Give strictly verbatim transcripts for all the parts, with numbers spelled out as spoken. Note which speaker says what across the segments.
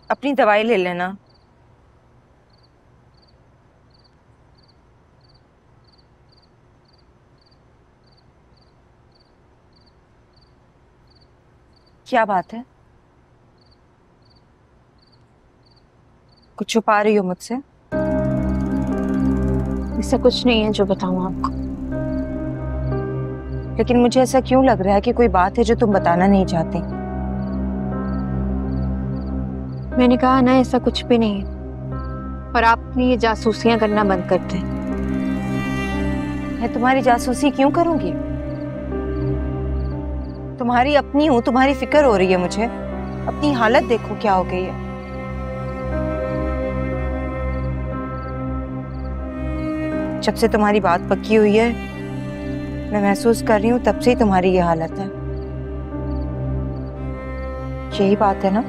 Speaker 1: अपनी दवाई ले लेना। क्या बात है? कुछ छुपा रही हो मुझसे?
Speaker 2: ऐसा कुछ नहीं है जो बताऊं आपको।
Speaker 1: लेकिन मुझे ऐसा क्यों लग रहा है कि कोई बात है जो तुम बताना नहीं चाहती।
Speaker 2: मैंने कहा ना ऐसा कुछ भी नहीं है। और आप अपनी ये जासूसियां करना बंद कर दें।
Speaker 1: मैं तुम्हारी जासूसी क्यों करूंगी? तुम्हारी अपनी हूं, तुम्हारी फिक्र हो रही है मुझे। अपनी हालत देखो क्या हो गई है। जब से तुम्हारी बात पक्की हुई है मैं महसूस कर रही हूं, तब से ही तुम्हारी ये हालत है। यही बात है ना?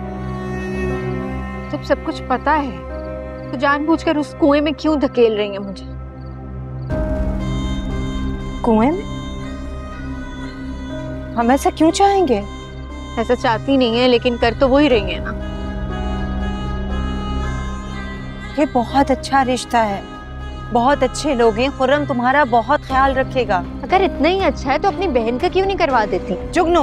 Speaker 2: जब सब कुछ पता है तो जानबूझकर उस कुएं में क्यों धकेल रही हैं मुझे?
Speaker 1: कुएं में? हम ऐसा क्यों चाहेंगे?
Speaker 2: ऐसा चाहती नहीं है, लेकिन कर तो वो ही रही है ना।
Speaker 1: ये बहुत अच्छा रिश्ता है, बहुत अच्छे लोग हैं। खुर्रम तुम्हारा बहुत ख्याल रखेगा।
Speaker 2: अगर इतना ही अच्छा है तो अपनी बहन का क्यों नहीं करवा देती?
Speaker 1: जुगनू,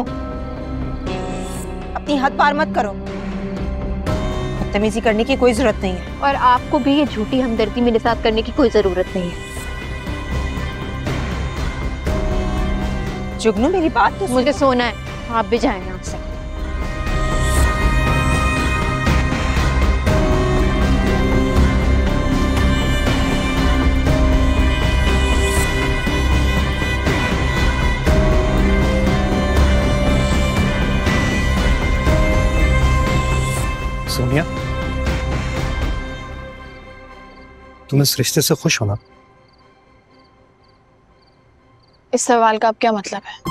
Speaker 1: अपनी हद पार मत करो। बदतमीजी करने की कोई जरूरत नहीं है।
Speaker 2: और आपको भी ये झूठी हमदर्दी मेरे साथ करने की कोई जरूरत नहीं है।
Speaker 1: जुगनू मेरी बात तो
Speaker 2: मुझे सोना है, आप भी जाएं यहाँ से।
Speaker 3: सोनिया, तुम इस रिश्ते से खुश हो ना?
Speaker 4: इस सवाल का अब क्या मतलब है?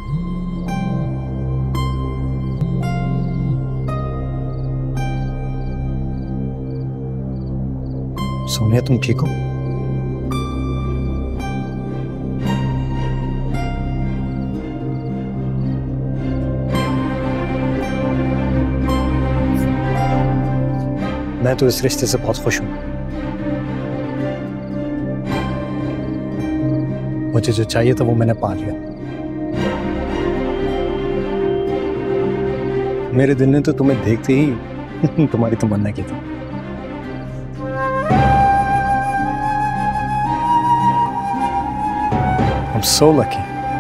Speaker 3: सोनिया, तुम ठीक हो? मैं तो इस रिश्ते से बहुत खुश हूं। मुझे जो चाहिए था वो मैंने पा लिया। मेरे दिल ने तो तुम्हें देखते ही तुम्हारी तमन्ना की थी। I'm so lucky.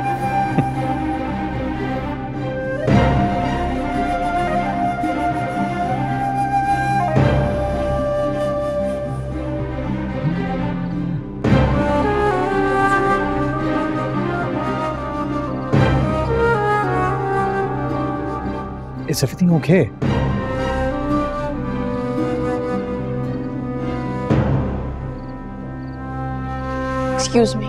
Speaker 3: Is everything okay?
Speaker 4: Excuse me.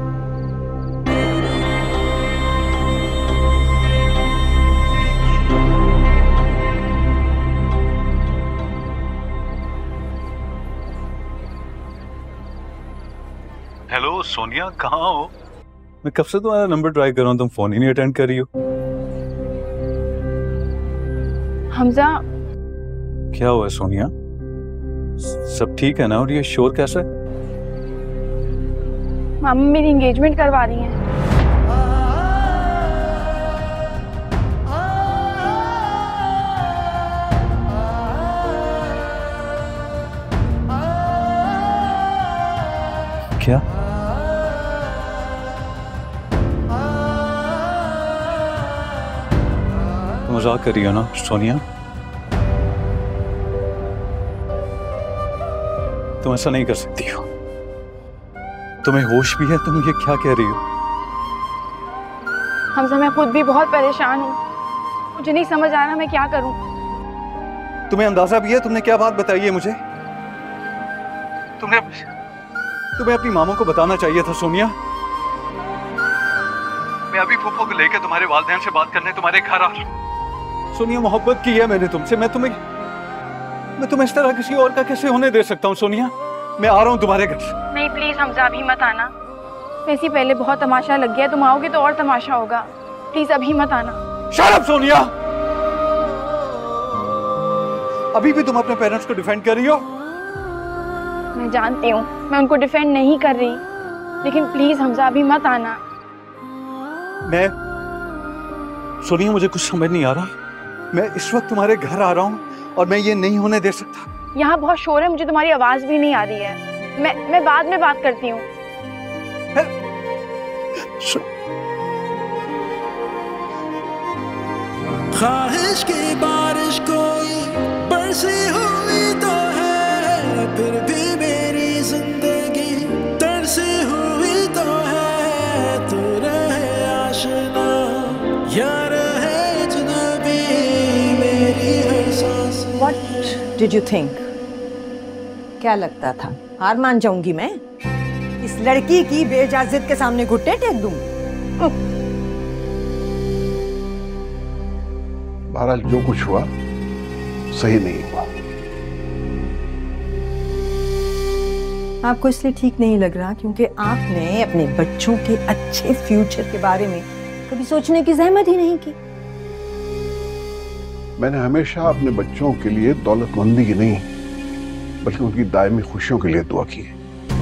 Speaker 5: Hello Sonia, कहाँ हो? मैं कब से तुम्हारा नंबर ट्राई कर रहा हूँ, तुम फोन ही नहीं अटेंड कर रही हो।
Speaker 4: हमजा,
Speaker 5: क्या हुआ सोनिया? सब ठीक है ना? और ये शोर कैसा है?
Speaker 4: मामा मेरी एंगेजमेंट करवा रही हैं।
Speaker 5: क्या? तुम मजाक कर रही हो ना सोनिया? तुम ऐसा नहीं कर सकती हो। तुम्हें होश भी है? तुम ये क्या कह रही हो?
Speaker 4: हमजा, मैं खुद भी बहुत परेशान हूँ। मुझे नहीं समझ आ रहा मैं क्या करूँ।
Speaker 5: तुम्हें अंदाजा भी है तुमने क्या बात बताई है मुझे? तुमने तुम्हें अपनी मामों को बताना चाहिए था सोनिया। मैं अभी फूफो को लेकर तुम्हारे वालिदैन से बात करने तुम्हारे घर आ रहा हूँ। सोनिया, मोहब्बत की है मैंने तुमसे। मैं तुम्हें मैं तुम्हें इस तरह किसी और का कैसे होने दे सकता हूँ सोनिया? मैं आ रहा हूँ तुम्हारे घर।
Speaker 4: नहीं प्लीज हमजा, अभी मत आना। वैसे पहले बहुत तमाशा लग गया, तुम आओगे तो और तमाशा होगा। प्लीज अभी मत आना।
Speaker 5: Shut up Sonia. अभी भी तुम अपने पेरेंट्स को डिफेंड कर रही हो?
Speaker 4: मैं जानती हूँ मैं उनको डिफेंड नहीं कर रही, लेकिन प्लीज हमजा अभी मत आना।
Speaker 5: मैं सोनिया, मुझे कुछ समझ नहीं आ रहा। मैं इस वक्त तुम्हारे घर आ रहा हूँ और मैं ये नहीं होने दे सकता।
Speaker 4: यहाँ बहुत शोर है, मुझे तुम्हारी आवाज भी नहीं आ रही है। मैं मैं बाद में बात करती हूँ।
Speaker 6: ख्वाहिश की बारिश कोई बरसी हुई तो है, फिर भी मेरी जिंदगी तरसी हुई तो है। तू रहे आशना या रहे अजनबी, मेरी हर सांस।
Speaker 7: What did you think? क्या लगता था हार मान जाऊंगी मैं? इस लड़की की बेइजाजत के सामने घुट्टे टेक दूं?
Speaker 8: बहरहाल जो कुछ हुआ सही नहीं हुआ।
Speaker 7: आपको इसलिए ठीक नहीं लग रहा क्योंकि आपने अपने बच्चों के अच्छे फ्यूचर के बारे में कभी सोचने की जहमत ही नहीं की।
Speaker 8: मैंने हमेशा अपने बच्चों के लिए दौलतमंदी की नहीं बल्कि उनकी दायमी खुशियों के लिए दुआ की है।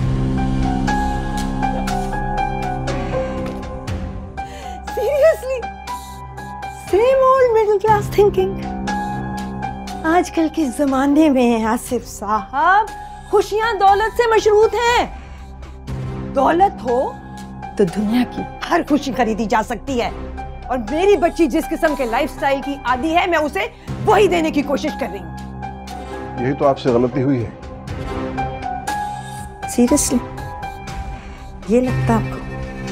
Speaker 7: Seriously? Same old middle class thinking. आजकल के जमाने में आसिफ साहब खुशियां दौलत से मशरूत हैं। दौलत हो तो दुनिया की हर खुशी खरीदी जा सकती है, और मेरी बच्ची जिस किस्म के लाइफस्टाइल की आदी है मैं उसे वही देने की कोशिश कर रही हूँ।
Speaker 8: यही तो आपसे गलती हुई है।
Speaker 7: सीरियसली ये लगता आपको?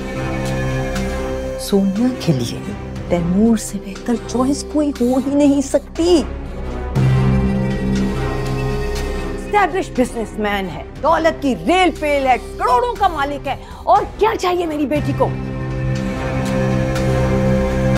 Speaker 7: सोनिया के लिए तैमूर से बेहतर चॉइस कोई हो ही नहीं सकती। एस्टैब्लिश्ड बिजनेसमैन है, दौलत की रेल पेल है, करोड़ों का मालिक है, और क्या चाहिए मेरी बेटी को?